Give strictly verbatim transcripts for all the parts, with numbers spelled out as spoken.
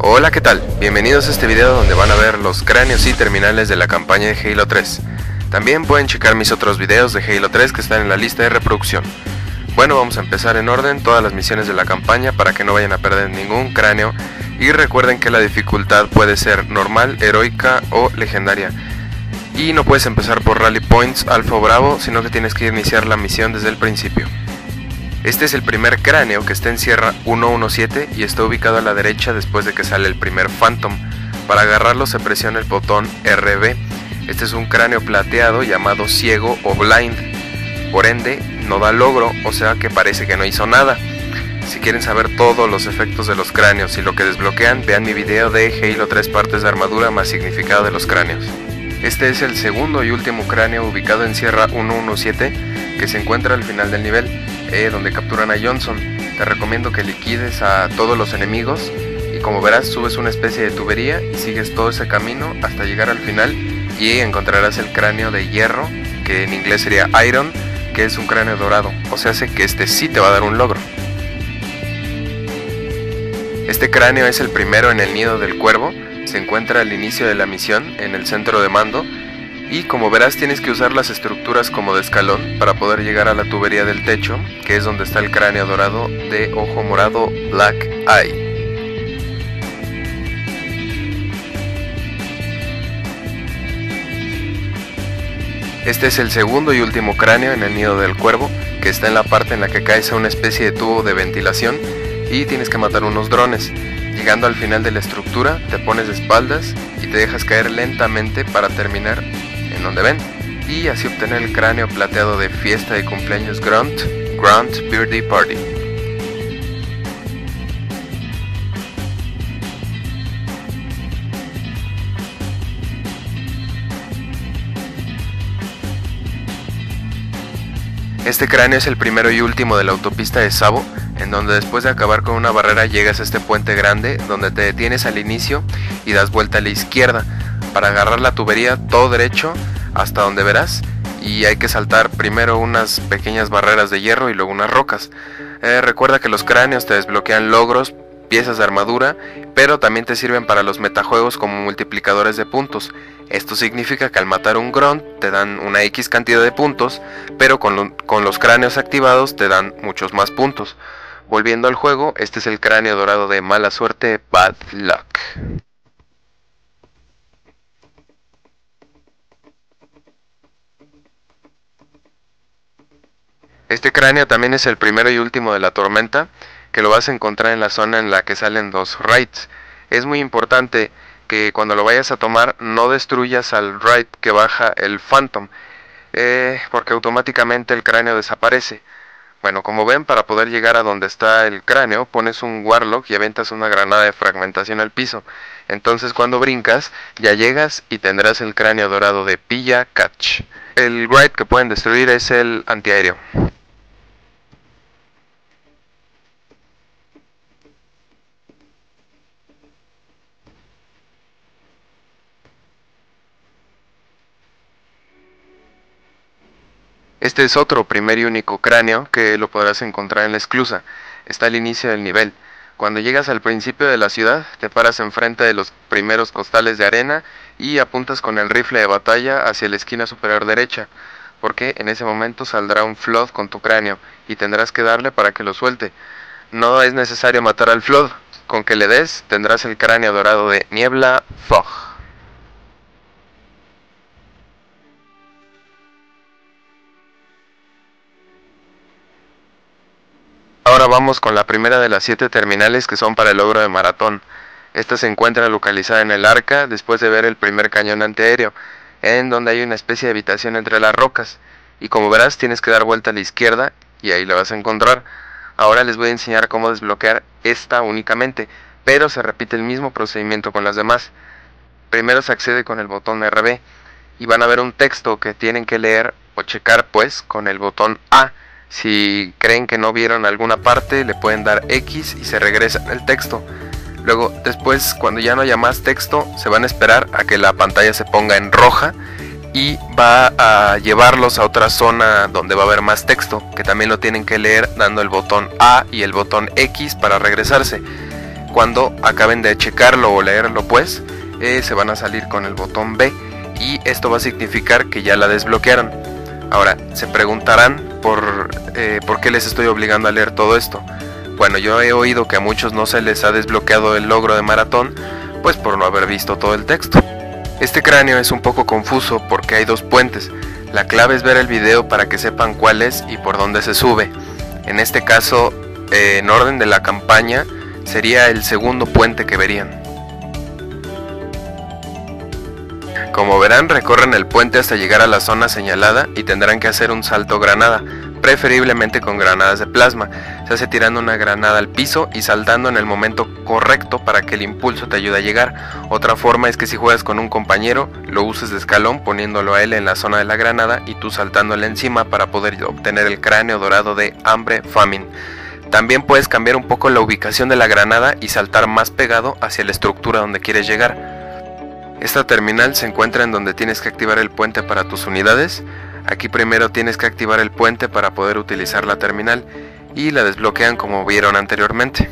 Hola, ¿qué tal? Bienvenidos a este video donde van a ver los cráneos y terminales de la campaña de Halo tres. También pueden checar mis otros videos de Halo tres que están en la lista de reproducción. Bueno, vamos a empezar en orden todas las misiones de la campaña para que no vayan a perder ningún cráneo. Y recuerden que la dificultad puede ser normal, heroica o legendaria. Y no puedes empezar por Rally Points, Alfa o Bravo, sino que tienes que iniciar la misión desde el principio. Este es el primer cráneo que está en Sierra ciento diecisiete y está ubicado a la derecha después de que sale el primer Phantom. Para agarrarlo se presiona el botón R B. Este es un cráneo plateado llamado ciego o blind. Por ende, no da logro, o sea que parece que no hizo nada. Si quieren saber todos los efectos de los cráneos y lo que desbloquean, vean mi video de Halo tres partes de armadura más significado de los cráneos. Este es el segundo y último cráneo ubicado en Sierra ciento diecisiete que se encuentra al final del nivel, eh, donde capturan a Johnson. Te recomiendo que liquides a todos los enemigos y como verás subes una especie de tubería y sigues todo ese camino hasta llegar al final y encontrarás el cráneo de hierro, que en inglés sería Iron, que es un cráneo dorado, o sea hace que este sí te va a dar un logro. Este cráneo es el primero en el nido del cuervo, se encuentra al inicio de la misión en el centro de mando y como verás tienes que usar las estructuras como de escalón para poder llegar a la tubería del techo, que es donde está el cráneo dorado de ojo morado Black Eye. Este es el segundo y último cráneo en el nido del cuervo, que está en la parte en la que caes a una especie de tubo de ventilación y tienes que matar unos drones. Llegando al final de la estructura, te pones de espaldas y te dejas caer lentamente para terminar en donde ven, y así obtener el cráneo plateado de fiesta de cumpleaños Grunt, Grunt Birthday Party. Este cráneo es el primero y último de la autopista de Sabo, en donde después de acabar con una barrera llegas a este puente grande, donde te detienes al inicio y das vuelta a la izquierda, para agarrar la tubería todo derecho hasta donde verás, y hay que saltar primero unas pequeñas barreras de hierro y luego unas rocas. Eh, recuerda que los cráneos te desbloquean logros, piezas de armadura, pero también te sirven para los metajuegos como multiplicadores de puntos. Esto significa que al matar un Grunt te dan una X cantidad de puntos, pero con, lo, con los cráneos activados te dan muchos más puntos. Volviendo al juego, este es el cráneo dorado de mala suerte, Bad Luck. Este cráneo también es el primero y último de la tormenta, que lo vas a encontrar en la zona en la que salen dos raids. Es muy importante que cuando lo vayas a tomar no destruyas al raid que baja el Phantom, eh, porque automáticamente el cráneo desaparece. Bueno, como ven, para poder llegar a donde está el cráneo, pones un Warlock y aventas una granada de fragmentación al piso. Entonces cuando brincas, ya llegas y tendrás el cráneo dorado de Pilla Catch. El raid que pueden destruir es el antiaéreo. Este es otro primer y único cráneo que lo podrás encontrar en la esclusa. Está al inicio del nivel. Cuando llegas al principio de la ciudad, te paras enfrente de los primeros costales de arena y apuntas con el rifle de batalla hacia la esquina superior derecha, porque en ese momento saldrá un Flood con tu cráneo y tendrás que darle para que lo suelte. No es necesario matar al Flood, con que le des tendrás el cráneo dorado de Niebla Fog. Ahora vamos con la primera de las siete terminales que son para el logro de maratón. Esta se encuentra localizada en el arca después de ver el primer cañón antiaéreo, en donde hay una especie de habitación entre las rocas. Y como verás tienes que dar vuelta a la izquierda y ahí la vas a encontrar. Ahora les voy a enseñar cómo desbloquear esta únicamente, pero se repite el mismo procedimiento con las demás. Primero se accede con el botón R B y van a ver un texto que tienen que leer o checar pues con el botón A. Si creen que no vieron alguna parte, le pueden dar X y se regresa el texto. Luego, después, cuando ya no haya más texto, se van a esperar a que la pantalla se ponga en roja y va a llevarlos a otra zona donde va a haber más texto, que también lo tienen que leer dando el botón A y el botón X para regresarse. cuando acaben de checarlo o leerlo, pues eh, se van a salir con el botón B y esto va a significar que ya la desbloquearon. Ahora, se preguntarán por, eh, por qué les estoy obligando a leer todo esto. Bueno, yo he oído que a muchos no se les ha desbloqueado el logro de maratón, pues por no haber visto todo el texto. Este cráneo es un poco confuso porque hay dos puentes. La clave es ver el video para que sepan cuál es y por dónde se sube. En este caso, eh, en orden de la campaña, sería el segundo puente que verían. Como verán, recorren el puente hasta llegar a la zona señalada y tendrán que hacer un salto granada, preferiblemente con granadas de plasma. Se hace tirando una granada al piso y saltando en el momento correcto para que el impulso te ayude a llegar. Otra forma es que si juegas con un compañero, lo uses de escalón poniéndolo a él en la zona de la granada y tú saltándole encima para poder obtener el cráneo dorado de hambre famine. También puedes cambiar un poco la ubicación de la granada y saltar más pegado hacia la estructura donde quieres llegar. Esta terminal se encuentra en donde tienes que activar el puente para tus unidades. Aquí primero tienes que activar el puente para poder utilizar la terminal y la desbloquean como vieron anteriormente.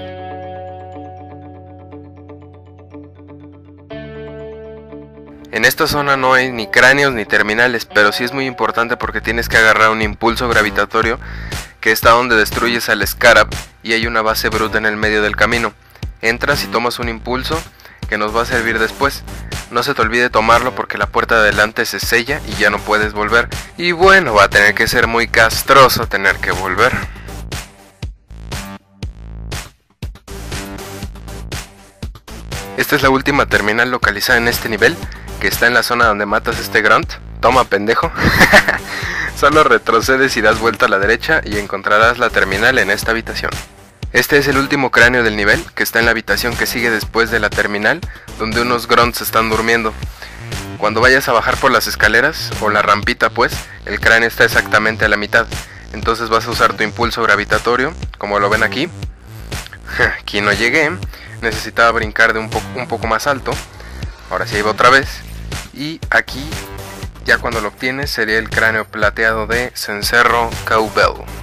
En esta zona no hay ni cráneos ni terminales, pero sí es muy importante porque tienes que agarrar un impulso gravitatorio que está donde destruyes al Scarab y hay una base bruta en el medio del camino. Entras y tomas un impulso que nos va a servir después. No se te olvide tomarlo porque la puerta de adelante se sella y ya no puedes volver. Y bueno, va a tener que ser muy castroso tener que volver. Esta es la última terminal localizada en este nivel, que está en la zona donde matas a este grunt. Toma, pendejo. Solo retrocedes y das vuelta a la derecha y encontrarás la terminal en esta habitación. Este es el último cráneo del nivel, que está en la habitación que sigue después de la terminal, donde unos grunts están durmiendo. Cuando vayas a bajar por las escaleras, o la rampita pues, el cráneo está exactamente a la mitad. Entonces vas a usar tu impulso gravitatorio, como lo ven aquí. Aquí no llegué, necesitaba brincar de un, po un poco más alto. Ahora sí, ahí va otra vez. Y aquí, ya cuando lo obtienes, sería el cráneo plateado de Cencerro Cowbell.